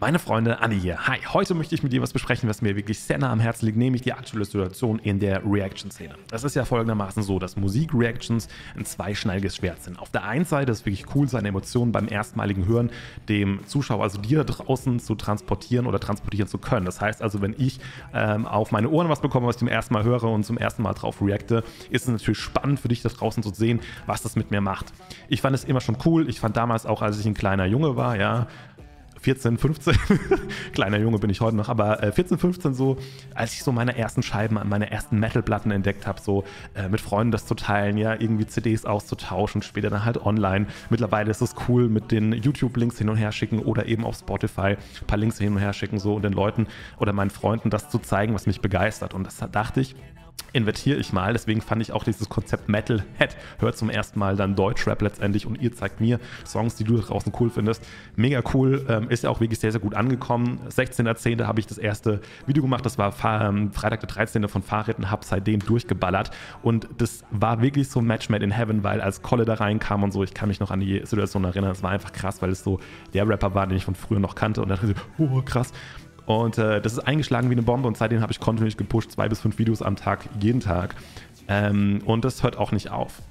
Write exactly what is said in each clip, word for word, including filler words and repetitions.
Meine Freunde, Andi hier. Hi, heute möchte ich mit dir was besprechen, was mir wirklich sehr nah am Herzen liegt, nämlich die aktuelle Situation in der Reaction-Szene. Das ist ja folgendermaßen so, dass Musik-Reactions ein zweischneidiges Schwert sind. Auf der einen Seite ist es wirklich cool, seine Emotionen beim erstmaligen Hören dem Zuschauer, also dir da draußen, zu transportieren oder transportieren zu können. Das heißt also, wenn ich ähm, auf meine Ohren was bekomme, was ich zum ersten Mal höre und zum ersten Mal drauf reacte, ist es natürlich spannend für dich da draußen zu sehen, was das mit mir macht. Ich fand es immer schon cool. Ich fand damals auch, als ich ein kleiner Junge war, ja, vierzehn, fünfzehn, kleiner Junge bin ich heute noch, aber äh, vierzehn, fünfzehn so, als ich so meine ersten Scheiben, meine ersten Metal-Platten entdeckt habe, so äh, mit Freunden das zu teilen, ja, irgendwie C Ds auszutauschen, später dann halt online. Mittlerweile ist es cool mit den YouTube-Links hin und her schicken oder eben auf Spotify ein paar Links hin und her schicken so und den Leuten oder meinen Freunden das zu zeigen, was mich begeistert. Und das dachte ich, invertiere ich mal, deswegen fand ich auch dieses Konzept Metalhead, hört zum ersten Mal dann Deutschrap letztendlich und ihr zeigt mir Songs, die du draußen cool findest. Mega cool, ähm, ist ja auch wirklich sehr, sehr gut angekommen. sechzehnter zehnter habe ich das erste Video gemacht, das war ähm, Freitag der dreizehnte von Fahrrädern, habe seitdem durchgeballert und das war wirklich so ein Match made in heaven, weil als Kolle da reinkam und so, ich kann mich noch an die Situation erinnern, es war einfach krass, weil es so der Rapper war, den ich von früher noch kannte und da dachte ich so, oh krass. Und äh, das ist eingeschlagen wie eine Bombe und seitdem habe ich kontinuierlich gepusht, zwei bis fünf Videos am Tag, jeden Tag. Ähm, und das hört auch nicht auf.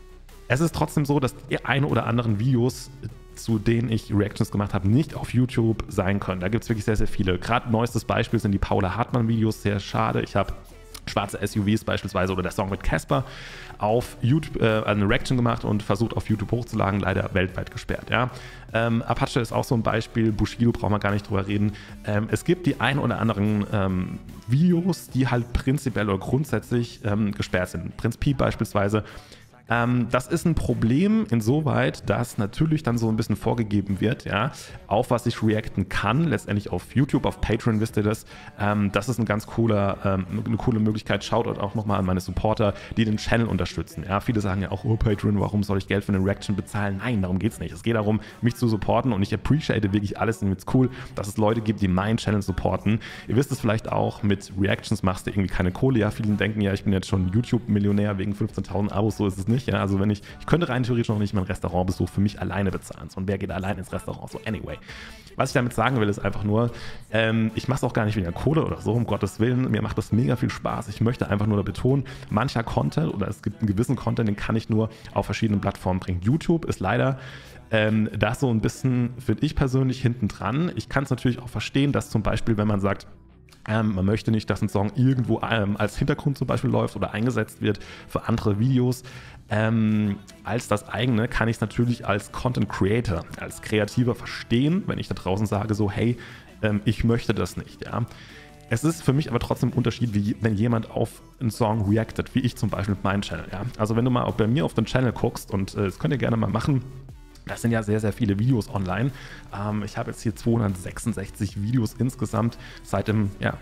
Es ist trotzdem so, dass die ein oder anderen Videos, zu denen ich Reactions gemacht habe, nicht auf YouTube sein können. Da gibt es wirklich sehr, sehr viele. Gerade neuestes Beispiel sind die Paula Hartmann-Videos, sehr schade. Ich habe schwarze S U Vs beispielsweise oder der Song mit Casper auf YouTube äh, eine Reaction gemacht und versucht auf YouTube hochzuladen, leider weltweit gesperrt. Ja. Ähm, Apache ist auch so ein Beispiel, Bushido braucht man gar nicht drüber reden. Ähm, es gibt die ein oder anderen ähm, Videos, die halt prinzipiell oder grundsätzlich ähm, gesperrt sind. Prinz Pi beispielsweise. Ähm, das ist ein Problem insoweit, dass natürlich dann so ein bisschen vorgegeben wird, ja, auf was ich reacten kann, letztendlich auf YouTube, auf Patreon wisst ihr das. Ähm, das ist ein ganz cooler, ähm, eine coole Möglichkeit. Shoutout auch nochmal an meine Supporter, die den Channel unterstützen. Ja, viele sagen ja auch, oh Patreon, warum soll ich Geld für eine Reaction bezahlen? Nein, darum geht es nicht. Es geht darum, mich zu supporten und ich appreciate wirklich alles und es ist cool, dass es Leute gibt, die meinen Channel supporten. Ihr wisst es vielleicht auch, mit Reactions machst du irgendwie keine Kohle. Ja, viele denken ja, ich bin jetzt schon YouTube-Millionär wegen fünfzehntausend Abos, so ist es nicht. Ja, also wenn ich, ich könnte rein theoretisch noch nicht meinen Restaurantbesuch für mich alleine bezahlen. So, und wer geht allein ins Restaurant? So, anyway. Was ich damit sagen will, ist einfach nur, ähm, ich mache es auch gar nicht wegen der Kohle oder so, um Gottes Willen. Mir macht das mega viel Spaß. Ich möchte einfach nur betonen, mancher Content oder es gibt einen gewissen Content, den kann ich nur auf verschiedenen Plattformen bringen. YouTube ist leider ähm, das so ein bisschen, finde ich persönlich, hinten dran. Ich kann es natürlich auch verstehen, dass zum Beispiel, wenn man sagt, Ähm, man möchte nicht, dass ein Song irgendwo ähm, als Hintergrund zum Beispiel läuft oder eingesetzt wird für andere Videos. Ähm, als das eigene kann ich es natürlich als Content Creator, als Kreativer verstehen, wenn ich da draußen sage so, hey, ähm, ich möchte das nicht. Ja. Es ist für mich aber trotzdem ein Unterschied, wie wenn jemand auf einen Song reactet, wie ich zum Beispiel mit meinem Channel. Ja. Also wenn du mal auch bei mir auf den Channel guckst, und äh, das könnt ihr gerne mal machen, das sind ja sehr, sehr viele Videos online. Ähm, ich habe jetzt hier zweihundertsechsundsechzig Videos insgesamt seit dem ja,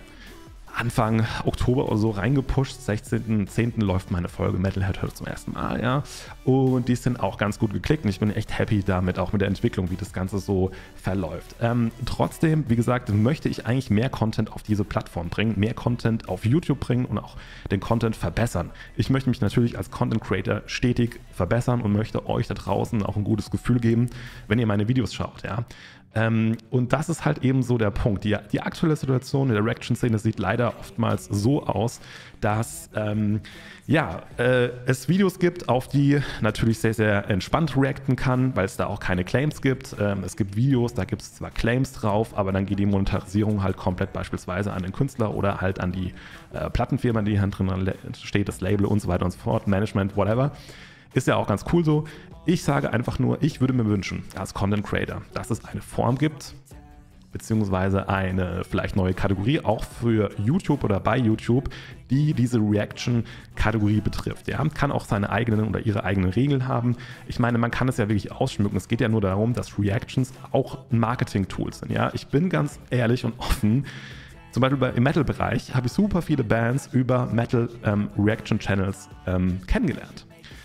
Anfang Oktober oder so reingepusht. sechzehnten zehnten läuft meine Folge Metalhead heute zum ersten Mal, ja. Und die sind auch ganz gut geklickt und ich bin echt happy damit, auch mit der Entwicklung, wie das Ganze so verläuft. Ähm, trotzdem, wie gesagt, möchte ich eigentlich mehr Content auf diese Plattform bringen, mehr Content auf YouTube bringen und auch den Content verbessern. Ich möchte mich natürlich als Content Creator stetig verbessern und möchte euch da draußen auch ein gutes Gefühl geben, wenn ihr meine Videos schaut, ja. Ähm, und das ist halt eben so der Punkt. Die, die aktuelle Situation in der Reaction-Szene sieht leider oftmals so aus, dass ähm, ja, äh, es Videos gibt, auf die natürlich sehr, sehr entspannt reacten kann, weil es da auch keine Claims gibt. Ähm, es gibt Videos, da gibt es zwar Claims drauf, aber dann geht die Monetarisierung halt komplett beispielsweise an den Künstler oder halt an die äh, Plattenfirma, die hier drin steht, das Label und so weiter und so fort, Management, whatever. Ist ja auch ganz cool so. Ich sage einfach nur, ich würde mir wünschen, als Content Creator, dass es eine Form gibt, beziehungsweise eine vielleicht neue Kategorie, auch für YouTube oder bei YouTube, die diese Reaction-Kategorie betrifft. Ja, kann auch seine eigenen oder ihre eigenen Regeln haben. Ich meine, man kann es ja wirklich ausschmücken. Es geht ja nur darum, dass Reactions auch ein Marketing-Tool sind. Ja, ich bin ganz ehrlich und offen. Zum Beispiel im Metal-Bereich habe ich super viele Bands über Metal-Reaction-Channels ähm, ähm, kennengelernt.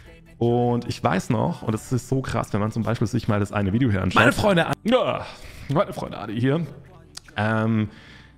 Und ich weiß noch, und es ist so krass, wenn man zum Beispiel sich mal das eine Video hier anschaut. Meine Freunde, ja, meine Freunde Adi hier. Ähm,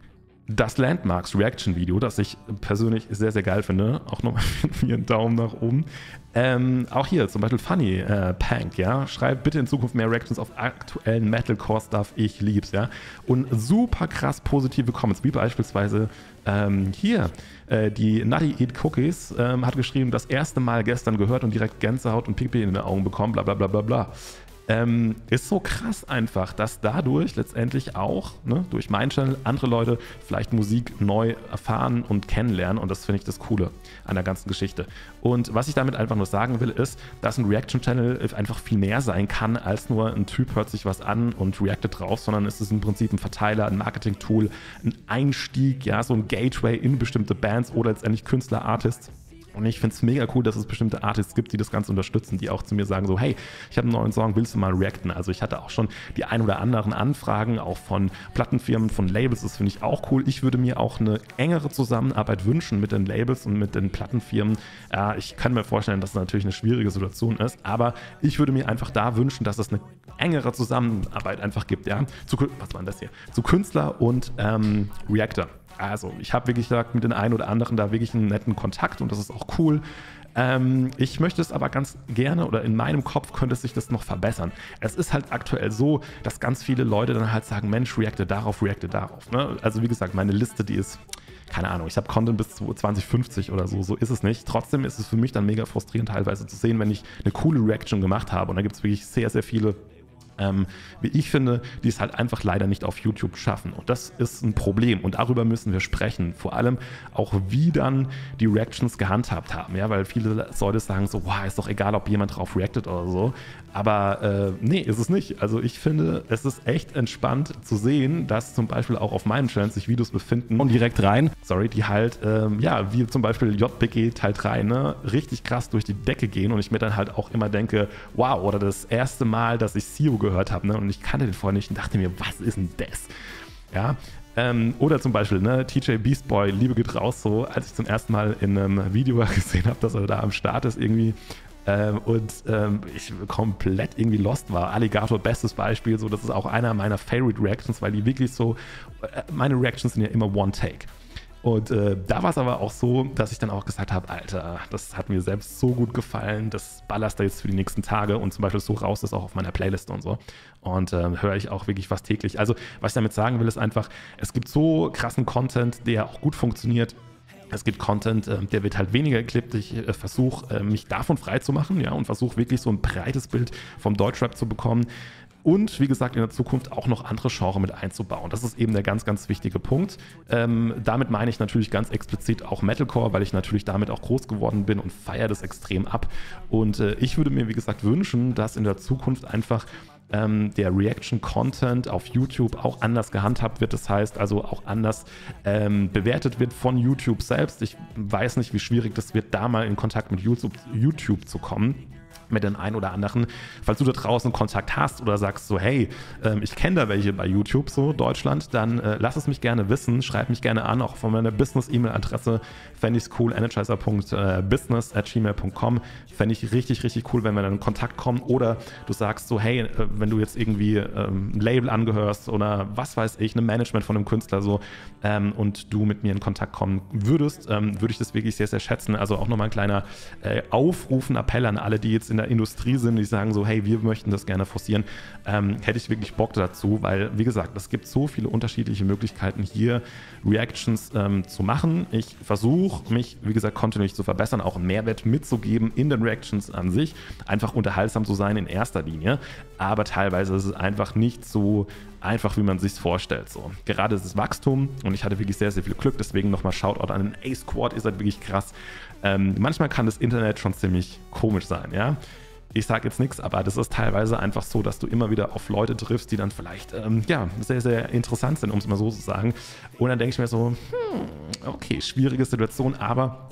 Das Landmarks Reaction Video, das ich persönlich sehr, sehr geil finde. Auch nochmal mir einen Daumen nach oben. Ähm, auch hier zum Beispiel Funny äh, Pank, ja. Schreibt bitte in Zukunft mehr Reactions auf aktuellen Metalcore-Stuff. Ich lieb's, ja. Und super krass positive Comments, wie beispielsweise ähm, hier. Äh, die Nutty Eat Cookies ähm, hat geschrieben, das erste Mal gestern gehört und direkt Gänsehaut und Pipi in den Augen bekommen, bla bla bla bla bla. Ähm, ist so krass einfach, dass dadurch letztendlich auch, ne, durch meinen Channel, andere Leute vielleicht Musik neu erfahren und kennenlernen, und das finde ich das Coole an der ganzen Geschichte. Und was ich damit einfach nur sagen will, ist, dass ein Reaction-Channel einfach viel mehr sein kann, als nur ein Typ hört sich was an und reactet drauf, sondern es ist im Prinzip ein Verteiler, ein Marketing-Tool, ein Einstieg, ja, so ein Gateway in bestimmte Bands oder letztendlich Künstler, Artists. Und ich finde es mega cool, dass es bestimmte Artists gibt, die das Ganze unterstützen, die auch zu mir sagen so, hey, ich habe einen neuen Song, willst du mal reacten? Also ich hatte auch schon die ein oder anderen Anfragen, auch von Plattenfirmen, von Labels, das finde ich auch cool. Ich würde mir auch eine engere Zusammenarbeit wünschen mit den Labels und mit den Plattenfirmen. Ja, ich kann mir vorstellen, dass es natürlich eine schwierige Situation ist, aber ich würde mir einfach da wünschen, dass es eine engere Zusammenarbeit einfach gibt, ja, zu, was war denn das hier? Zu Künstler und ähm, Reactor. Also ich habe wirklich gesagt, mit den einen oder anderen da wirklich einen netten Kontakt, und das ist auch cool. Ähm, ich möchte es aber ganz gerne, oder in meinem Kopf könnte sich das noch verbessern. Es ist halt aktuell so, dass ganz viele Leute dann halt sagen, Mensch, reacte darauf, reacte darauf. Ne? Also wie gesagt, meine Liste, die ist, keine Ahnung, ich habe Content bis zwanzig fünfzig oder so, so ist es nicht. Trotzdem ist es für mich dann mega frustrierend teilweise zu sehen, wenn ich eine coole Reaction gemacht habe, und da gibt es wirklich sehr, sehr viele, Ähm, wie ich finde, die es halt einfach leider nicht auf YouTube schaffen. Und das ist ein Problem, und darüber müssen wir sprechen. Vor allem auch, wie dann die Reactions gehandhabt haben. Ja, weil viele Leute sagen so, wow, ist doch egal, ob jemand drauf reactet oder so. Aber äh, nee, ist es nicht. Also ich finde, es ist echt entspannt zu sehen, dass zum Beispiel auch auf meinem Channel sich Videos befinden und direkt rein, sorry, die halt, ähm, ja, wie zum Beispiel J B G Teil drei, ne, richtig krass durch die Decke gehen, und ich mir dann halt auch immer denke, wow, oder das erste Mal, dass ich Sio gehört habe, ne, und ich kannte den vorher nicht und dachte mir, was ist denn das? Ja, ähm, oder zum Beispiel, ne, T J Beast Boy, Liebe geht raus, so, als ich zum ersten Mal in einem Video gesehen habe, dass er da am Start ist irgendwie, ähm, und ähm, ich komplett irgendwie lost war. Alligator, bestes Beispiel, so, das ist auch einer meiner Favorite Reactions, weil die wirklich so, äh, meine Reactions sind ja immer One-Take. Und äh, da war es aber auch so, dass ich dann auch gesagt habe, Alter, das hat mir selbst so gut gefallen, das ballerst du jetzt für die nächsten Tage, und zum Beispiel so raus ist auch auf meiner Playlist und so. Und äh, höre ich auch wirklich fast täglich. Also was ich damit sagen will, ist einfach, es gibt so krassen Content, der auch gut funktioniert. Es gibt Content, äh, der wird halt weniger geklippt. Ich äh, versuche, äh, mich davon frei zu machen, ja, und versuche wirklich so ein breites Bild vom Deutschrap zu bekommen. Und wie gesagt, in der Zukunft auch noch andere Genres mit einzubauen. Das ist eben der ganz, ganz wichtige Punkt. Ähm, damit meine ich natürlich ganz explizit auch Metalcore, weil ich natürlich damit auch groß geworden bin und feiere das extrem ab. Und äh, ich würde mir, wie gesagt, wünschen, dass in der Zukunft einfach ähm, der Reaction-Content auf YouTube auch anders gehandhabt wird. Das heißt also auch anders ähm, bewertet wird von YouTube selbst. Ich weiß nicht, wie schwierig das wird, da mal in Kontakt mit YouTube, YouTube zu kommen, mit den einen oder anderen. Falls du da draußen Kontakt hast oder sagst so, hey, ähm, ich kenne da welche bei YouTube, so Deutschland, dann äh, lass es mich gerne wissen, schreib mich gerne an, auch von meiner Business-E-Mail-Adresse, fände ich es cool, energizer punkt business at gmail punkt com, fände ich richtig, richtig cool, wenn wir dann in Kontakt kommen, oder du sagst so, hey, äh, wenn du jetzt irgendwie ähm, ein Label angehörst oder was weiß ich, ein Management von einem Künstler so, ähm, und du mit mir in Kontakt kommen würdest, ähm, würde ich das wirklich sehr, sehr schätzen. Also auch nochmal ein kleiner äh, Aufruf, ein Appell an alle, die jetzt in der Industrie sind, die sagen so, hey, wir möchten das gerne forcieren, ähm, hätte ich wirklich Bock dazu, weil, wie gesagt, es gibt so viele unterschiedliche Möglichkeiten, hier Reactions ähm, zu machen. Ich versuche, mich, wie gesagt, kontinuierlich zu verbessern, auch einen Mehrwert mitzugeben in den Reactions an sich, einfach unterhaltsam zu sein in erster Linie, aber teilweise ist es einfach nicht so einfach, wie man sich vorstellt. So. Gerade ist es Wachstum, und ich hatte wirklich sehr, sehr viel Glück, deswegen nochmal Shoutout an den A-Squad, ihr seid wirklich krass. Ähm, manchmal kann das Internet schon ziemlich komisch sein, ja. Ich sage jetzt nichts, aber das ist teilweise einfach so, dass du immer wieder auf Leute triffst, die dann vielleicht, ähm, ja, sehr, sehr interessant sind, um es mal so zu sagen. Und dann denke ich mir so, hm, okay, schwierige Situation, aber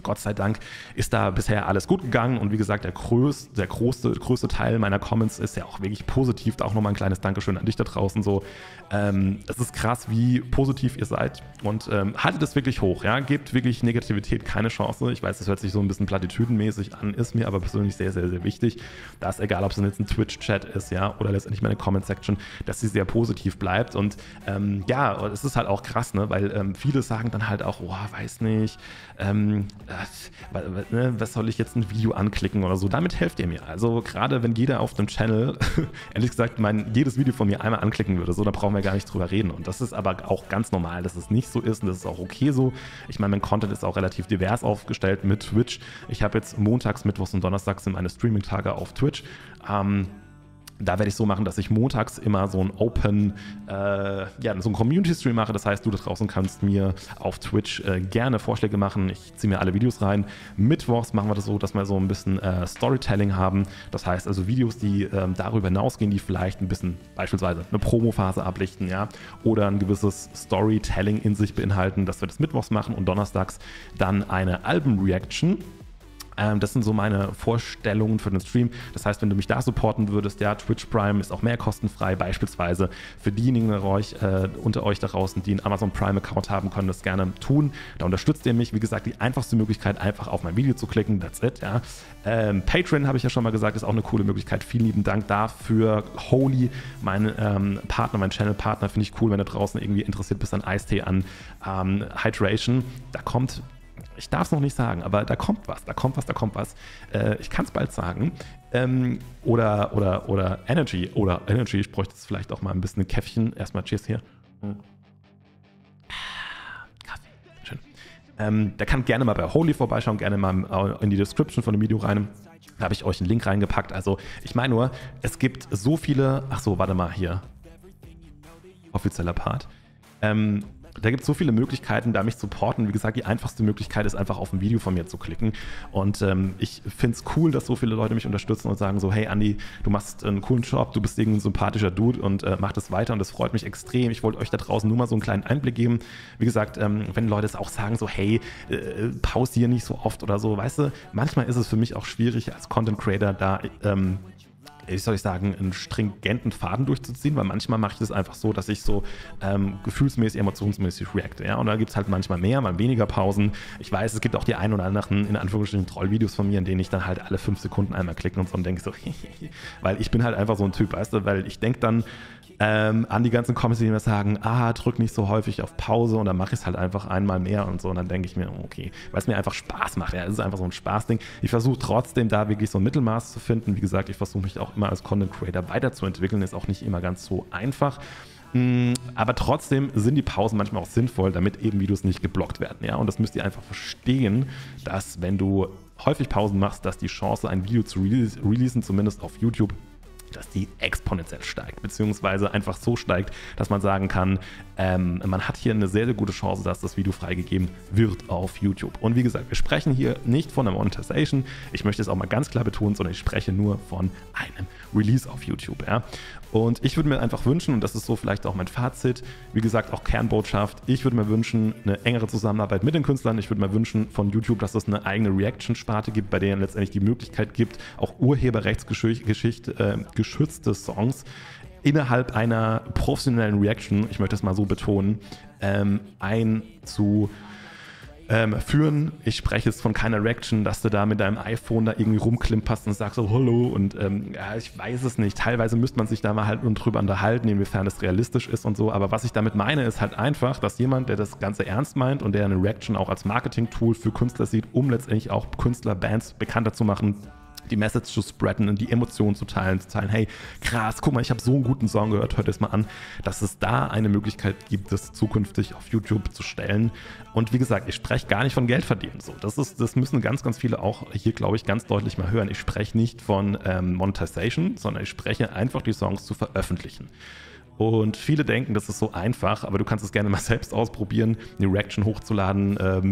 Gott sei Dank ist da bisher alles gut gegangen und wie gesagt, der größte, der größte, größte Teil meiner Comments ist ja auch wirklich positiv. Da auch nochmal ein kleines Dankeschön an dich da draußen. So, ähm, es ist krass, wie positiv ihr seid und ähm, haltet es wirklich hoch. Ja? Gebt wirklich Negativität keine Chance. Ich weiß, das hört sich so ein bisschen platitüdenmäßig an, ist mir aber persönlich sehr, sehr, sehr wichtig, dass egal, ob es jetzt ein Twitch-Chat ist, ja, oder letztendlich meine Comment-Section, dass sie sehr positiv bleibt und ähm, ja, es ist halt auch krass, ne, weil ähm, viele sagen dann halt auch, oh, weiß nicht, ähm, äh, ne, was soll ich jetzt ein Video anklicken oder so, damit helft ihr mir. Also gerade wenn jeder auf dem Channel, ehrlich gesagt, mein, jedes Video von mir einmal anklicken würde, so, da brauchen wir gar nicht drüber reden und das ist aber auch ganz normal, dass es nicht so ist und das ist auch okay so. Ich meine, mein Content ist auch relativ divers aufgestellt mit Twitch. Ich habe jetzt montags, mittwochs und donnerstags sind meine Streaming-Tage auf Twitch. Ähm, Da werde ich so machen, dass ich montags immer so ein Open, äh, ja, so ein Community-Stream mache. Das heißt, du da draußen kannst mir auf Twitch äh, gerne Vorschläge machen. Ich ziehe mir alle Videos rein. Mittwochs machen wir das so, dass wir so ein bisschen äh, Storytelling haben. Das heißt also Videos, die äh, darüber hinausgehen, die vielleicht ein bisschen beispielsweise eine Promo-Phase ablichten, ja, oder ein gewisses Storytelling in sich beinhalten, dass wir das mittwochs machen und donnerstags dann eine Alben-Reaction. Das sind so meine Vorstellungen für den Stream. Das heißt, wenn du mich da supporten würdest, ja, Twitch Prime ist auch mehr kostenfrei. Beispielsweise für diejenigen unter euch, äh, unter euch da draußen, die einen Amazon Prime-Account haben, können das gerne tun. Da unterstützt ihr mich. Wie gesagt, die einfachste Möglichkeit, einfach auf mein Video zu klicken. That's it, ja. Ähm, Patreon, habe ich ja schon mal gesagt, ist auch eine coole Möglichkeit. Vielen lieben Dank dafür. Holy, mein ähm, Partner, mein Channel-Partner, finde ich cool, wenn du draußen irgendwie interessiert bist an Eistee, an ähm, Hydration. Da kommt... Ich darf es noch nicht sagen, aber da kommt was, da kommt was, da kommt was. Äh, ich kann es bald sagen. Ähm, oder, oder, oder Energy, oder Energy, ich bräuchte jetzt vielleicht auch mal ein bisschen ein Käffchen. Erstmal Cheers hier. Hm. Kaffee, schön. Ähm, der kann gerne mal bei Holy vorbeischauen, gerne mal in die Description von dem Video rein. Da habe ich euch einen Link reingepackt. Also ich meine nur, es gibt so viele... Ach so, warte mal hier. Offizieller Part. Ähm... Da gibt es so viele Möglichkeiten, da mich zu supporten. Wie gesagt, die einfachste Möglichkeit ist einfach auf ein Video von mir zu klicken. Und ähm, ich finde es cool, dass so viele Leute mich unterstützen und sagen so, hey Andi, du machst einen coolen Job, du bist irgendwie ein sympathischer Dude und äh, mach das weiter und das freut mich extrem. Ich wollte euch da draußen nur mal so einen kleinen Einblick geben. Wie gesagt, ähm, wenn Leute es auch sagen so, hey, äh, pausier nicht so oft oder so, weißt du, manchmal ist es für mich auch schwierig als Content Creator da ähm, wie soll ich sagen, einen stringenten Faden durchzuziehen, weil manchmal mache ich das einfach so, dass ich so ähm, gefühlsmäßig, emotionsmäßig reacte, ja, und da gibt es halt manchmal mehr, mal weniger Pausen. Ich weiß, es gibt auch die ein oder anderen, in Anführungsstrichen, Trollvideos von mir, in denen ich dann halt alle fünf Sekunden einmal klicke und so und denke so, weil ich bin halt einfach so ein Typ, weißt du, weil ich denke dann ähm, an die ganzen Comments, die mir sagen, ah, drück nicht so häufig auf Pause und dann mache ich es halt einfach einmal mehr und so und dann denke ich mir, okay, weil es mir einfach Spaß macht, ja, es ist einfach so ein Spaßding. Ich versuche trotzdem da wirklich so ein Mittelmaß zu finden. Wie gesagt, ich versuche mich auch immer als Content Creator weiterzuentwickeln, ist auch nicht immer ganz so einfach. Aber trotzdem sind die Pausen manchmal auch sinnvoll, damit eben Videos nicht geblockt werden. Ja? Und das müsst ihr einfach verstehen, dass wenn du häufig Pausen machst, dass die Chance, ein Video zu releasen, zumindest auf YouTube, dass die exponentiell steigt, beziehungsweise einfach so steigt, dass man sagen kann, ähm, man hat hier eine sehr, sehr gute Chance, dass das Video freigegeben wird auf YouTube. Und wie gesagt, wir sprechen hier nicht von einer Monetization, ich möchte es auch mal ganz klar betonen, sondern ich spreche nur von einem Release auf YouTube. Ja? Und ich würde mir einfach wünschen, und das ist so vielleicht auch mein Fazit, wie gesagt, auch Kernbotschaft, ich würde mir wünschen, eine engere Zusammenarbeit mit den Künstlern, ich würde mir wünschen von YouTube, dass es eine eigene Reaction-Sparte gibt, bei der letztendlich die Möglichkeit gibt, auch urheberrechtsgeschichte, äh, geschützte Songs innerhalb einer professionellen Reaction, ich möchte es mal so betonen, ähm, einzu Ähm, führen. Ich spreche jetzt von keiner Reaction, dass du da mit deinem iPhone da irgendwie rumklimperst und sagst so Hallo und ähm, ja, ich weiß es nicht. Teilweise müsste man sich da mal halt drüber unterhalten, inwiefern das realistisch ist und so. Aber was ich damit meine, ist halt einfach, dass jemand, der das Ganze ernst meint und der eine Reaction auch als Marketing-Tool für Künstler sieht, um letztendlich auch Künstler, Bands bekannter zu machen, die Message zu spreaden und die Emotionen zu teilen, zu teilen, hey, krass, guck mal, ich habe so einen guten Song gehört, hört es mal an, dass es da eine Möglichkeit gibt, das zukünftig auf YouTube zu stellen. Und wie gesagt, ich spreche gar nicht von Geld verdienen. So, das ist, das müssen ganz, ganz viele auch hier, glaube ich, ganz deutlich mal hören. Ich spreche nicht von ähm, Monetization, sondern ich spreche einfach, die Songs zu veröffentlichen. Und viele denken, das ist so einfach, aber du kannst es gerne mal selbst ausprobieren, eine Reaction hochzuladen, ähm,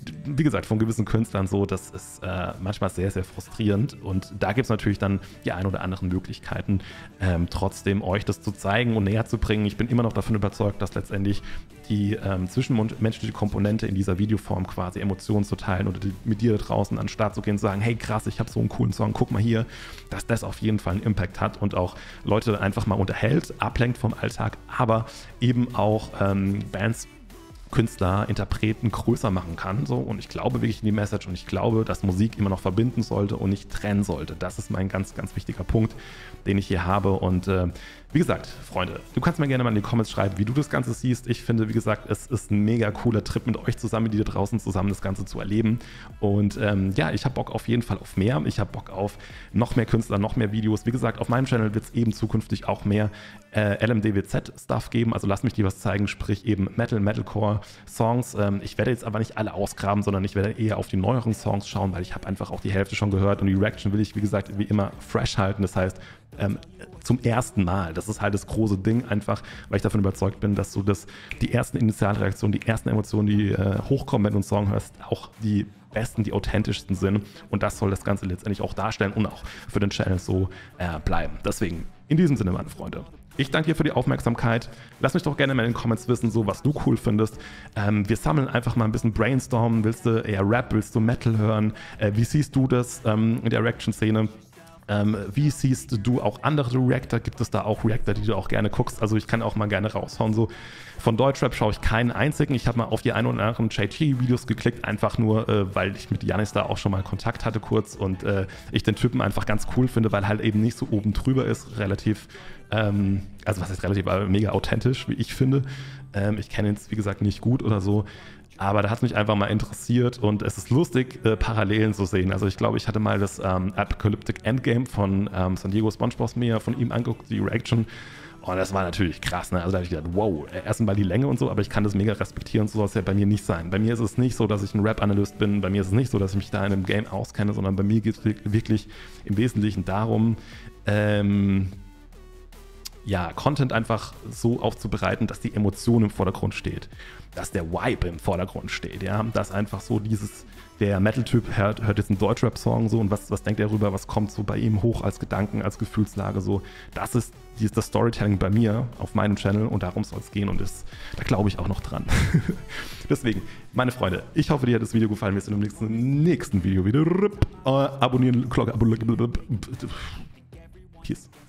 wie gesagt, von gewissen Künstlern so, das ist äh, manchmal sehr, sehr frustrierend. Und da gibt es natürlich dann die ein oder anderen Möglichkeiten, ähm, trotzdem euch das zu zeigen und näher zu bringen. Ich bin immer noch davon überzeugt, dass letztendlich die ähm, zwischenmenschliche Komponente in dieser Videoform quasi Emotionen zu teilen oder die, mit dir da draußen an den Start zu gehen und sagen, hey krass, ich habe so einen coolen Song, guck mal hier, dass das auf jeden Fall einen Impact hat und auch Leute einfach mal unterhält, ablenkt vom Alltag, aber eben auch ähm, Bands, Künstler, Interpreten größer machen kann. So. Und ich glaube wirklich in die Message und ich glaube, dass Musik immer noch verbinden sollte und nicht trennen sollte. Das ist mein ganz, ganz wichtiger Punkt, den ich hier habe. Und äh, wie gesagt, Freunde, du kannst mir gerne mal in die Comments schreiben, wie du das Ganze siehst. Ich finde, wie gesagt, es ist ein mega cooler Trip mit euch zusammen, die da draußen zusammen das Ganze zu erleben. Und ähm, ja, ich habe Bock auf jeden Fall auf mehr. Ich habe Bock auf noch mehr Künstler, noch mehr Videos. Wie gesagt, auf meinem Channel wird es eben zukünftig auch mehr äh, L M D W Z-Stuff geben. Also lass mich dir was zeigen, sprich eben Metal, Metalcore, Songs. Ähm, ich werde jetzt aber nicht alle ausgraben, sondern ich werde eher auf die neueren Songs schauen, weil ich habe einfach auch die Hälfte schon gehört und die Reaction will ich, wie gesagt, wie immer fresh halten. Das heißt, ähm, zum ersten Mal. Das ist halt das große Ding einfach, weil ich davon überzeugt bin, dass du das, die ersten Initialreaktionen, die ersten Emotionen, die äh, hochkommen, wenn du einen Song hörst, auch die besten, die authentischsten sind. Und das soll das Ganze letztendlich auch darstellen und auch für den Channel so äh, bleiben. Deswegen, in diesem Sinne, meine Freunde. Ich danke dir für die Aufmerksamkeit. Lass mich doch gerne mal in den Comments wissen, so was du cool findest. Ähm, wir sammeln einfach mal ein bisschen Brainstormen. Willst du eher Rap, willst du Metal hören? Äh, wie siehst du das ähm, in der Reaction-Szene? Ähm, wie siehst du auch andere Reactor? Gibt es da auch Reactor, die du auch gerne guckst? Also ich kann auch mal gerne raushauen. So von Deutschrap schaue ich keinen einzigen. Ich habe mal auf die ein oder anderen J T-Videos geklickt, einfach nur, äh, weil ich mit Janis da auch schon mal Kontakt hatte kurz und äh, ich den Typen einfach ganz cool finde, weil halt eben nicht so oben drüber ist, relativ, ähm, also was heißt relativ, aber mega authentisch, wie ich finde. Ähm, ich kenne ihn jetzt, wie gesagt, nicht gut oder so. Aber da hat es mich einfach mal interessiert und es ist lustig, äh, Parallelen zu sehen. Also ich glaube, ich hatte mal das ähm, Apocalyptic Endgame von ähm, San Diego SpongeBob mir von ihm angeguckt, die Reaction. Und das war natürlich krass, ne? Also da habe ich gedacht, wow, erstmal die Länge und so, aber ich kann das mega respektieren, so soll es ja bei mir nicht sein. Bei mir ist es nicht so, dass ich ein Rap-Analyst bin, bei mir ist es nicht so, dass ich mich da in einem Game auskenne, sondern bei mir geht es wirklich im Wesentlichen darum, ähm, ja, Content einfach so aufzubereiten, dass die Emotion im Vordergrund steht, dass der Vibe im Vordergrund steht, ja, dass einfach so dieses, der Metal-Typ hört, hört jetzt einen Deutschrap-Song so und was, was denkt er darüber, was kommt so bei ihm hoch als Gedanken, als Gefühlslage so, das ist die, das Storytelling bei mir auf meinem Channel und darum soll es gehen und das, da glaube ich auch noch dran. Deswegen, meine Freunde, ich hoffe, dir hat das Video gefallen, wir sehen uns im nächsten, nächsten Video wieder. Äh, abonnieren, Glocke, abonnieren, Peace.